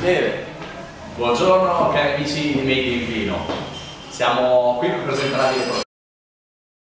Bene, buongiorno cari amici di Made in Vino. Siamo qui per presentarvi le